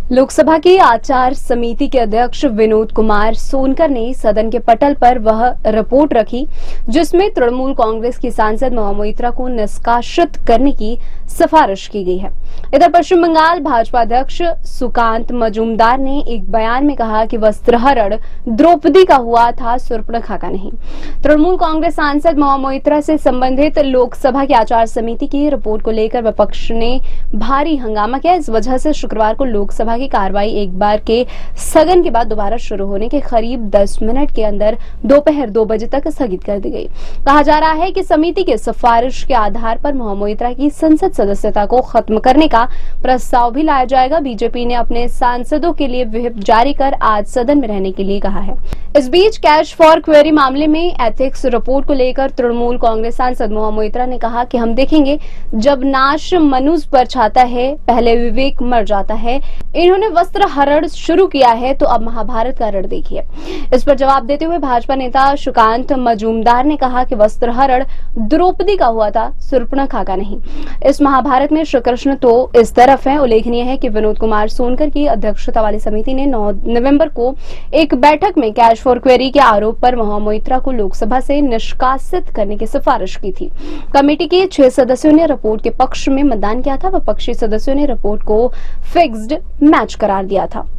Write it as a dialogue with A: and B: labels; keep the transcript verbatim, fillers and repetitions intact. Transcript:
A: लोकसभा की आचार समिति के अध्यक्ष विनोद कुमार सोनकर ने सदन के पटल पर वह रिपोर्ट रखी जिसमें तृणमूल कांग्रेस की सांसद महुआ मोइत्रा को निष्कासित करने की सिफारिश की गई है। इधर पश्चिम बंगाल भाजपा अध्यक्ष सुकांत मजूमदार ने एक बयान में कहा कि वस्त्रहरण द्रौपदी का हुआ था, शूर्पणखा का नहीं। तृणमूल कांग्रेस सांसद महुआ मोइत्रा से संबंधित लोकसभा की आचार समिति की रिपोर्ट को लेकर विपक्ष ने भारी हंगामा किया। इस वजह से शुक्रवार को लोकसभा की कार्रवाई एक बार के स्थगन के बाद दोबारा शुरू होने के करीब दस मिनट के अंदर दोपहर दो बजे तक स्थगित कर दी गई। कहा जा रहा है कि समिति के सिफारिश के आधार पर महुआ मोइत्रा की संसद सदस्यता को खत्म करने का प्रस्ताव भी लाया जाएगा। बीजेपी ने अपने सांसदों के लिए व्हिप जारी कर आज सदन में रहने के लिए कहा है। इस बीच कैश फॉर क्वेरी मामले में एथिक्स रिपोर्ट को लेकर तृणमूल कांग्रेस सांसद महुआ मोइत्रा ने कहा कि हम देखेंगे, जब नाश मनुष्य पर छाता है पहले विवेक मर जाता है। इन्होंने वस्त्र हरण शुरू किया है तो अब महाभारत का रण देखिए। इस पर जवाब देते हुए भाजपा नेता सुकांत मजूमदार ने कहा कि वस्त्र हरण द्रौपदी का हुआ था, शूर्पणखा का नहीं। इस महाभारत में श्री कृष्ण तो इस तरफ है। उल्लेखनीय है कि विनोद कुमार सोनकर की अध्यक्षता वाली समिति ने नौ नवंबर को एक बैठक में कैश फॉर क्वेरी के आरोप पर महुआ मोइत्रा को लोकसभा से निष्कासित करने की सिफारिश की थी। कमेटी के छह सदस्यों ने रिपोर्ट के पक्ष में मतदान किया था। विपक्षी सदस्यों ने रिपोर्ट को फिक्स्ड मैच करार दिया था।